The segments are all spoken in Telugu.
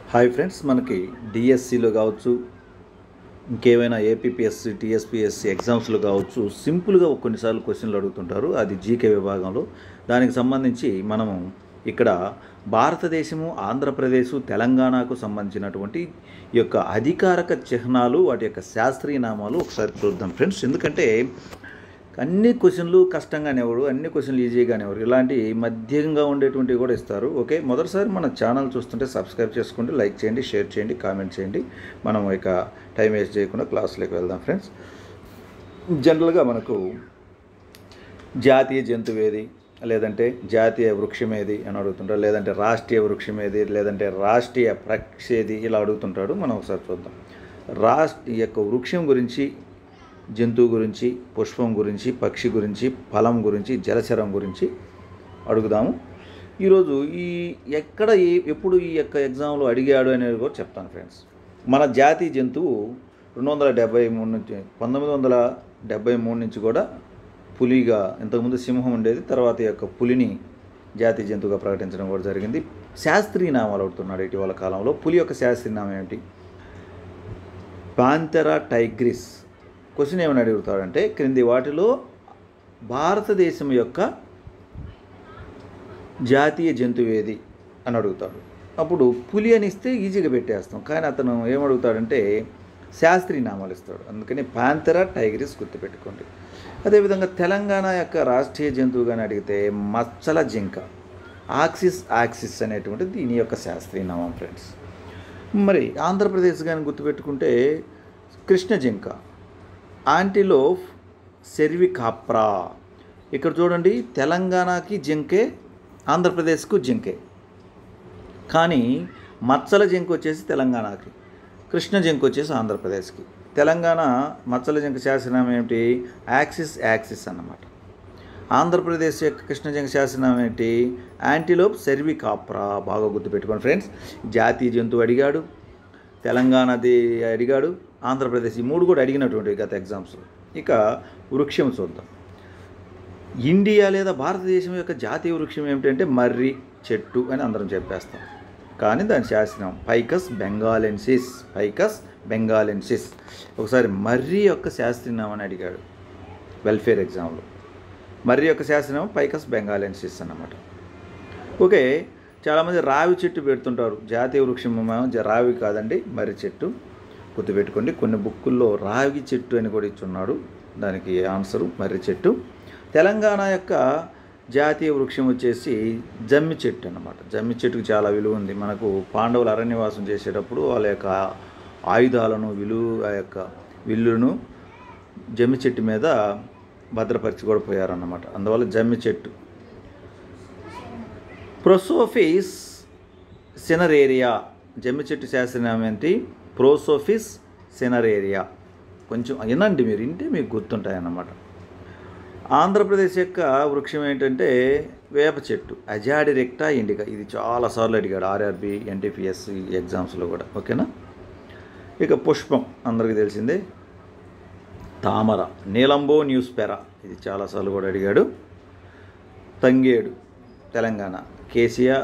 హాయ్ ఫ్రెండ్స్, మనకి డిఎస్సిలో కావచ్చు, ఇంకేమైనా ఏపీపీఎస్సి టీఎస్పీఎస్సి ఎగ్జామ్స్లో కావచ్చు, సింపుల్గా కొన్నిసార్లు క్వశ్చన్లు అడుగుతుంటారు. అది జీకే విభాగంలో. దానికి సంబంధించి మనము ఇక్కడ భారతదేశము, ఆంధ్రప్రదేశ్, తెలంగాణకు సంబంధించినటువంటి ఈ యొక్క అధికారిక చిహ్నాలు, వాటి యొక్క శాస్త్రీయ నామాలు ఒకసారి చూద్దాం ఫ్రెండ్స్. ఎందుకంటే అన్ని క్వశ్చన్లు కష్టంగానే ఎవరు, అన్ని క్వశ్చన్లు ఈజీగానే ఎవరు, ఇలాంటి మధ్యంగా ఉండేటువంటివి కూడా ఇస్తారు. ఓకే, మొదటిసారి మన ఛానల్ చూస్తుంటే సబ్స్క్రైబ్ చేసుకోండి, లైక్ చేయండి, షేర్ చేయండి, కామెంట్ చేయండి. మనం ఇక టైం వేస్ట్ చేయకుండా క్లాస్లోకి వెళ్దాం ఫ్రెండ్స్. జనరల్గా మనకు జాతీయ జంతువు ఏది, లేదంటే జాతీయ వృక్షం ఏది అని అడుగుతుంటారు, లేదంటే రాష్ట్రీయ వృక్షం ఏది, లేదంటే రాష్ట్రీయ పక్షి ఏది, ఇలా అడుగుతుంటాడు. మనం ఒకసారి చూద్దాం. ఈ యొక్క వృక్షం గురించి, జంతువు గురించి, పుష్పం గురించి, పక్షి గురించి, ఫలం గురించి, జలచరం గురించి అడుగుదాము. ఈరోజు ఎప్పుడు ఈ యొక్క ఎగ్జామ్లో అడిగాడు అనేది కూడా చెప్తాను ఫ్రెండ్స్. మన జాతీయ జంతువు 1973 నుంచి 1973 నుంచి కూడా పులిగా, ఇంతకుముందు సింహం ఉండేది, తర్వాత ఈ యొక్క పులిని జాతీయ జంతువుగా ప్రకటించడం కూడా జరిగింది. శాస్త్రీయ నామాలు అడుగుతున్నాడు ఇటీవల కాలంలో. పులి యొక్క శాస్త్రీయ నామం ఏమిటి? Panthera Tigris. క్వశ్చన్ ఏమని అడుగుతాడంటే, క్రింది వాటిలో భారతదేశం యొక్క జాతీయ జంతువు ఏది అని అడుగుతాడు. అప్పుడు పులి అని ఇస్తే ఈజీగా పెట్టేస్తాం, కానీ అతను ఏమడుగుతాడంటే శాస్త్రీయ నామాలు ఇస్తాడు. అందుకని పాంథెరా టైగ్రిస్ గుర్తుపెట్టుకోండి. అదేవిధంగా తెలంగాణ యొక్క రాష్ట్రీయ జంతువుగాని అడిగితే మచ్చల జింక, ఆక్సిస్ అనేటువంటిది దీని యొక్క శాస్త్రీయ నామం ఫ్రెండ్స్. మరి ఆంధ్రప్రదేశ్ కానీ గుర్తుపెట్టుకుంటే కృష్ణ జింక, యాంటిలోప్ సెర్వికాప్రా. ఇక్కడ చూడండి, తెలంగాణకి జింకే, ఆంధ్రప్రదేశ్కు జింకే, కానీ మచ్చల జింక వచ్చేసి తెలంగాణకి, కృష్ణ జింక వచ్చేసి ఆంధ్రప్రదేశ్కి. తెలంగాణ మచ్చల జింక శాసనం ఏమిటి? యాక్సిస్ అన్నమాట. ఆంధ్రప్రదేశ్ యొక్క కృష్ణ జింక శాసనం ఏంటి? Antelope cervicapra. బాగా గుర్తుపెట్టుకోండి ఫ్రెండ్స్. జాతీయ జంతువు అడిగాడు, తెలంగాణది అడిగాడు, ఆంధ్రప్రదేశ్, ఈ మూడు కూడా అడిగినటువంటి గత ఎగ్జామ్స్లో. ఇక వృక్షం చూద్దాం. ఇండియా లేదా భారతదేశం యొక్క జాతీయ వృక్షం ఏమిటంటే మర్రి చెట్టు అని అందరం చెప్పేస్తాం, కానీ దాని శాసనం ఫైకస్ బెంగాలెన్సిస్. ఒకసారి మర్రి యొక్క శాస్త్రీయ నామాన్ని అడిగాడు వెల్ఫేర్ ఎగ్జామ్లో. మర్రి యొక్క శాసనం ఫైకస్ బెంగాలెన్సిస్ అన్నమాట. ఓకే, చాలామంది రావి చెట్టు పెడుతుంటారు. జాతీయ వృక్షం రావి కాదండి, మర్రి చెట్టు. గుర్తుపెట్టుకోండి. కొన్ని బుక్కుల్లో రావి చెట్టు అని కూడా ఇచ్చున్నాడు, దానికి ఆన్సరు మర్రి చెట్టు. తెలంగాణ యొక్క జాతీయ వృక్షం వచ్చేసి జమ్మి చెట్టు అన్నమాట. జమ్మి చెట్టుకు చాలా విలువ ఉంది. మనకు పాండవులు అరణ్యవాసం చేసేటప్పుడు వాళ్ళ యొక్క ఆయుధాలను, ఆ యొక్క విల్లును జమ్మి చెట్టు మీద భద్రపరిచి కూడా పోయారన్నమాట. అందువల్ల జమ్మి చెట్టు. ప్రోసోఫిస్ సినరేరియా, జమ్మి చెట్టు శాస్త్రనామం ఏంటి? ప్రోసోఫిస్ సినరేరియా. కొంచెం వినండి, మీరు వింటే మీకు గుర్తుంటాయన్నమాట. ఆంధ్రప్రదేశ్ యొక్క వృక్షం ఏంటంటే వేప చెట్టు, అజాడిరెక్టా ఇండికా. ఇది చాలాసార్లు అడిగాడు ఆర్ఆర్బి, ఎన్టీపీఎస్సి ఎగ్జామ్స్లో కూడా. ఓకేనా. ఇక పుష్పం అందరికీ తెలిసిందే, తామర, నీలంబో న్యూస్పెరా. ఇది చాలాసార్లు కూడా అడిగాడు. తంగేడు తెలంగాణ, కేసియా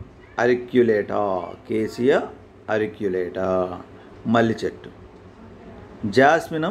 అరిక్యులేటా. మల్లి చెట్టు, జాస్మినం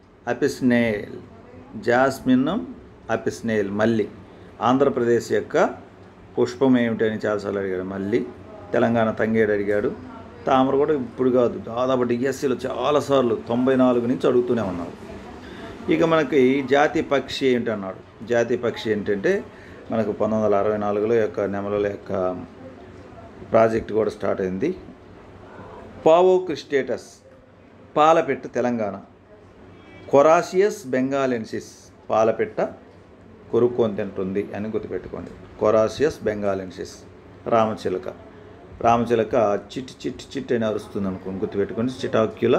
అపిస్నేల్. మల్లి. ఆంధ్రప్రదేశ్ యొక్క పుష్పం ఏమిటని చాలాసార్లు అడిగాడు. మల్లి. తెలంగాణ తంగేడు అడిగాడు. తామర కూడా ఇప్పుడు కాదు, దాదాపు డిఎస్సిలో చాలాసార్లు 94 నుంచి అడుగుతూనే ఉన్నారు. ఇక మనకి జాతీయ పక్షి ఏంటన్నాడు. జాతీయ పక్షి ఏంటంటే మనకు 1964లో యొక్క నెమల యొక్క ప్రాజెక్ట్ కూడా స్టార్ట్ అయింది. పావో క్రిస్టేటస్, పాలపెట్ట తెలంగాణ. కొరాసియస్ బెంగాలెన్సిస్, పాలపెట్ట కొరుక్కొని తింటుంది అని గుర్తుపెట్టుకోండి. కొరాసియస్ బెంగాలెన్సిస్. రామచిలక చిట్ అని అరుస్తుంది అనుకోండి, గుర్తుపెట్టుకోండి. సిటాక్యులా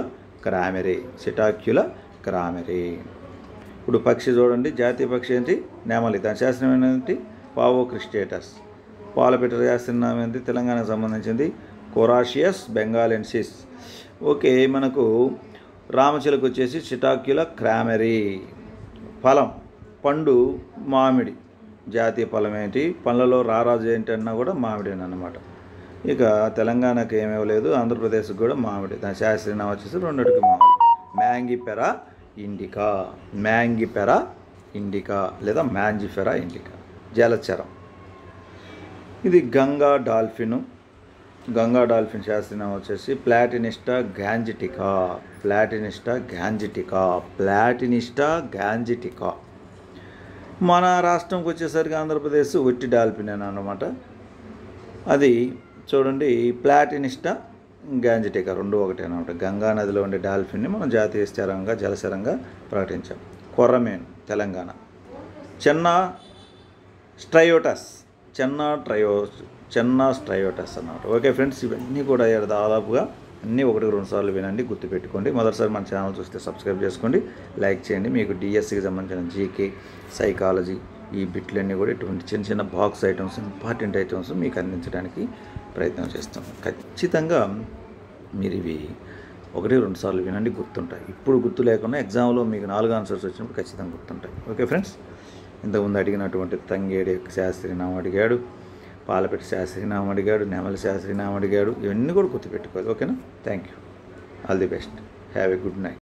క్రామెరీ. ఇప్పుడు పక్షి చూడండి, జాతీయ పక్షి ఏంటి? నెమలి. దాని శాస్త్రం ఏంటి? పావో క్రిస్టేటస్. పాలపెట్ట శాస్త్రనామం ఏంటి? తెలంగాణకు సంబంధించింది కొరాసియస్ బెంగాలెన్సిస్. ఓకే, మనకు రామచిలక వచ్చేసి సిటాక్యులా క్రామెరీ. ఫలం, పండు మామిడి. జాతీయ ఫలం ఏంటి? పళ్ళలో రారాజు ఏంటన్నా కూడా మామిడి అన్నమాట. ఇక తెలంగాణకి ఏమీ లేదు, ఆంధ్రప్రదేశ్కి కూడా మామిడి. దాని శాస్త్రీయ వచ్చేసి రెండిటికి మామిడి. మ్యాంగిఫెరా ఇండికా, మ్యాంగిఫెరా ఇండికా లేదా మ్యాంజిఫెరా ఇండికా జలచరం. ఇది గంగా డాల్ఫిన్. గంగా డాల్ఫిన్ శాస్త్రీయ వచ్చేసి ప్లాటినిస్టా గ్యాంజిటికా, ప్లాటినిస్టా గ్యాంజిటికా, ప్లాటినిస్టా గ్యాంజిటికా. మన రాష్ట్రంకి వచ్చేసరికి ఆంధ్రప్రదేశ్ ఒట్టి డాల్ఫిన్ అని అన్నమాట. అది చూడండి, ప్లాటినిస్టా గ్యాంజిటికా రెండు ఒకటే అనమాట. గంగా నదిలో ఉండే డాల్ఫిన్ని మనం జాతీయ జలచరంగా ప్రకటించాం. కొర్రమేను తెలంగాణ. చెన్నా స్ట్రయోటస్, చెన్నా స్ట్రయోటస్ అన్నమాట. ఓకే ఫ్రెండ్స్, ఇవన్నీ కూడా దాదాపుగా అన్నీ 1-2 సార్లు వినండి, గుర్తుపెట్టుకోండి. మొదటిసారి మన ఛానల్ చూస్తే సబ్స్క్రైబ్ చేసుకోండి, లైక్ చేయండి. మీకు డిఎస్సికి సంబంధించిన జీకే, సైకాలజీ ఈ బిట్లన్నీ కూడా ఇటువంటి చిన్న చిన్న బాక్స్ ఐటమ్స్, ఇంపార్టెంట్ ఐటమ్స్ మీకు అందించడానికి ప్రయత్నం చేస్తాం. ఖచ్చితంగా మీరు ఇవి 1-2 సార్లు వినండి, గుర్తుంటాయి. ఇప్పుడు గుర్తు లేకుండా ఎగ్జామ్లో మీకు 4 ఆన్సర్స్ వచ్చినప్పుడు ఖచ్చితంగా గుర్తుంటాయి. ఓకే ఫ్రెండ్స్, ఇంతకుముందు అడిగినటువంటి తంగేడి యొక్క శాస్త్రీనామం అడిగాడు, పాలపెట్టి శాస్త్రీనామం అడిగాడు, నెమలి శాస్త్రీనామం అడిగాడు. ఇవన్నీ కూడా గుర్తుపెట్టుకోవాలి. ఓకేనా? Thank you. All the best. Have a good night.